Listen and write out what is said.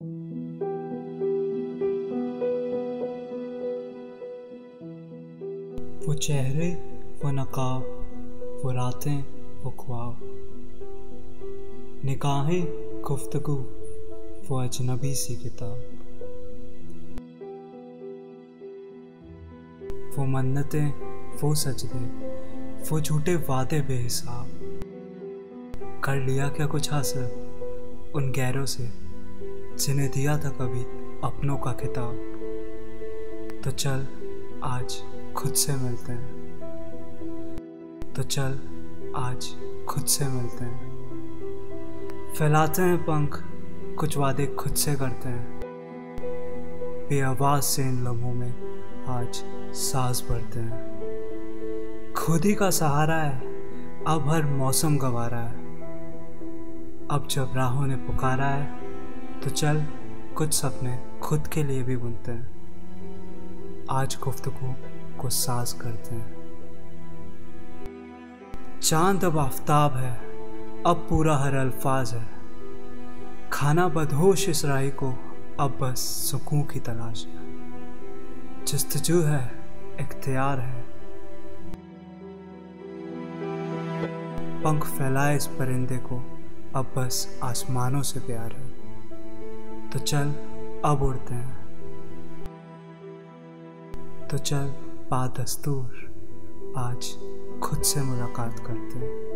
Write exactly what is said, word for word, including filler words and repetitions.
वो चेहरे, वो नकाब, वो रातें, वो ख्वाब, निगाहें, गुफ्तगू, वो अजनबी सी किताब, वो मन्नतें, वो सजदे, वो झूठे वादे बेहिसाब। कर लिया क्या कुछ हासिल उन गैरों से जिन्हें दिया था कभी अपनों का खिताब। तो चल आज खुद से मिलते हैं, तो चल आज खुद से मिलते हैं। फैलाते हैं पंख, कुछ वादे खुद से करते हैं। बेआवाज से इन लम्हों में आज सांस भरते हैं। खुद ही का सहारा है, अब हर मौसम गंवारा है। अब जब राहों ने पुकारा है, तो चल कुछ सपने खुद के लिए भी बुनते हैं। आज गुफ्तगू को साज करते हैं। चांद अब आफताब है, अब पूरा हर अल्फाज है। खाना बदहोश इस राही को, अब बस सुकून की तलाश है। जस्तजू है, इख्तियार है, पंख फैलाए इस परिंदे को, अब बस आसमानों से प्यार है। तो चल अब उड़ते हैं, तो चल बादस्तूर आज खुद से मुलाकात करते हैं।